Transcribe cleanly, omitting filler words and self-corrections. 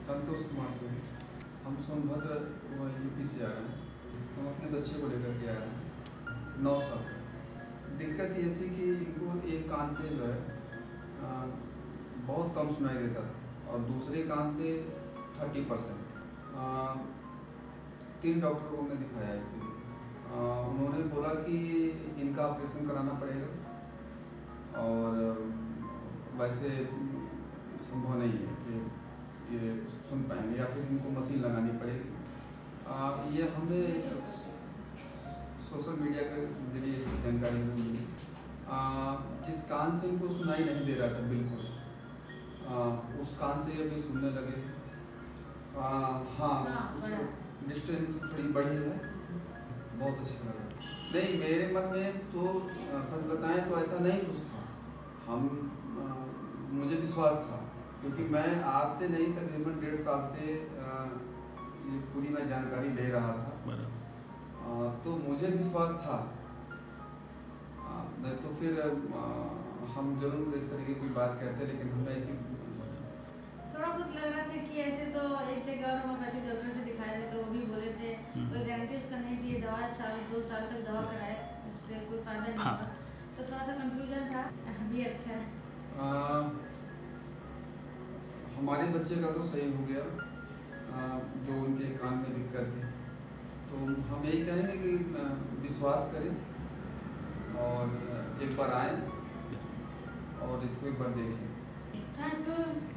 संतोष कुमार सिंह। हम सोनभद्र यूपी से आ रहे हैं। हम अपने बच्चे को लेकर के आ रहे हैं 9 साल। दिक्कत ये थी कि इनको एक कान से जो है बहुत कम सुनाई देता था और दूसरे कान से 30%। 3 डॉक्टर को हमने दिखाया इसके लिए। उन्होंने बोला कि इनका ऑपरेशन कराना पड़ेगा और वैसे संभव नहीं है कि ये सुन पाएंगे या फिर इनको मशीन लगानी पड़ेगी। ये हमें सोशल मीडिया के जरिए इसकी जानकारी मिली। जिस कान से इनको सुनाई नहीं दे रहा था बिल्कुल, उस कान से अभी सुनने लगे। हाँ, डिस्टेंस थोड़ी बढ़ी है, बहुत अच्छा लगा। नहीं, मेरे मन में तो सच बताएं तो ऐसा नहीं कुछ था। मुझे विश्वास था क्योंकि मैं आज से नहीं तकरीबन 1.5 साल से ये पूरी मैं जानकारी ले रहा था। तो मुझे विश्वास था, नहीं तो फिर हम जरूर इस तरीके की बात कहते, लेकिन हमें ऐसी थोड़ा बहुत लग रहा था कि ऐसे तो एक जगह और हम अच्छे डॉक्टर से दिखाए थे तो वो भी बोले थे कोई गारंटी उसका नहीं थी, दवा 2 साल तक दवा कराए उससे कोई फायदा नहीं हुआ। तो थोड़ा सा कंफ्यूजन था। अभी अच्छा है। हमारे बच्चे का तो सही हो गया जो उनके कान में दिक्कत थी। तो हम यही कहेंगे कि विश्वास करें और एक बार आए और इसको एक बार देखें। हाँ, तो